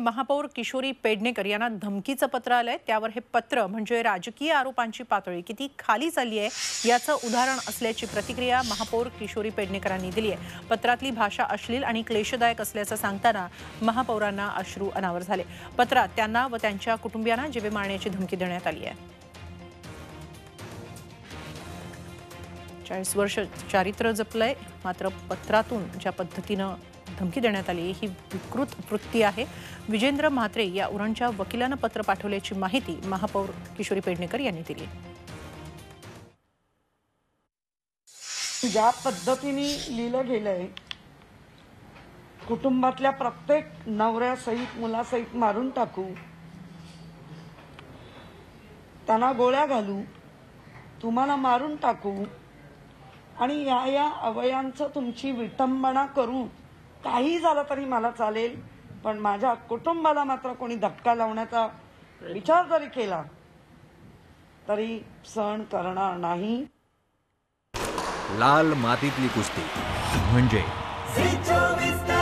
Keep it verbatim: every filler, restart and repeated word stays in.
महापौर किशोरी पेडणेकर यांना धमकीचं पत्र आलंय। त्यावर हे पत्र म्हणजे राजकीय आरोपांची पातळी किती खाली चालली आहे याचं उदाहरण असल्याची प्रतिक्रिया महापौर किशोरी पेडणेकरांनी दिली आहे। पत्रातली भाषा अश्लील आणि क्लेशदायक असल्याचं सांगताना महापौरांना अश्रू अनावर झाले। पत्रात त्यांना व त्यांच्या कुटुंबियांना जीवे मारण्याची धमकी देण्यात आली आहे। चाळीस वर्ष चारित्र्य जपलंय, मात्र पत्रातून ज्या पद्धतीनं धमकी देण्यात आली ही विकृत वृत्ती आहे। विजेंद्र म्हात्रे या उरणच्या वकिलांना पत्र पाठवल्याची माहिती महापौर किशोरी पेडणेकर यांनी दिली। ज्या पद्धतीने लिहिलं गेलंय, कुटुंबातल्या प्रत्येक नवऱ्यासहित मुलासहित मारून टाकू, त्यांना गोळ्या घालू, तुम्हाला मारून टाकू आणि या या अवयांचं तुमची विटंबना करू, काही झालं तरी मला चालेल, पण माझ्या कुटुंबाला मात्र कोणी धक्का लावण्याचा विचार जरी केला तरी सहन करणार नाही। लाल मातीतली कुस्ती म्हणजे